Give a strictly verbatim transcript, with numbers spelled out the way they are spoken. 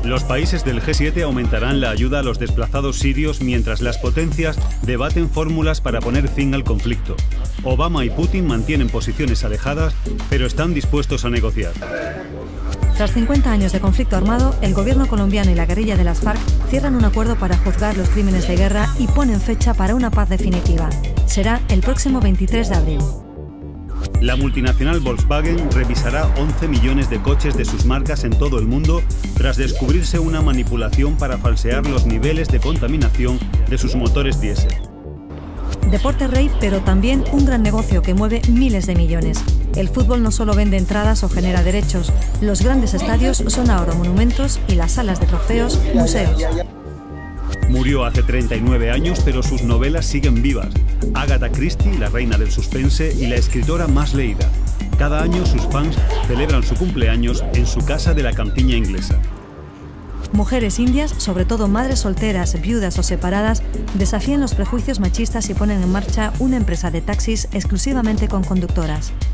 Los países del G siete aumentarán la ayuda a los desplazados sirios mientras las potencias debaten fórmulas para poner fin al conflicto. Obama y Putin mantienen posiciones alejadas, pero están dispuestos a negociar. Tras cincuenta años de conflicto armado, el gobierno colombiano y la guerrilla de las FARC cierran un acuerdo para juzgar los crímenes de guerra y ponen fecha para una paz definitiva. Será el próximo veintitrés de abril. La multinacional Volkswagen revisará once millones de coches de sus marcas en todo el mundo tras descubrirse una manipulación para falsear los niveles de contaminación de sus motores diésel. Deporte rey, pero también un gran negocio que mueve miles de millones. El fútbol no solo vende entradas o genera derechos, los grandes estadios son ahora monumentos y las salas de trofeos, museos. Murió hace treinta y nueve años, pero sus novelas siguen vivas. Agatha Christie, la reina del suspense y la escritora más leída. Cada año sus fans celebran su cumpleaños en su casa de la campiña inglesa. Mujeres indias, sobre todo madres solteras, viudas o separadas, desafían los prejuicios machistas y ponen en marcha una empresa de taxis exclusivamente con conductoras.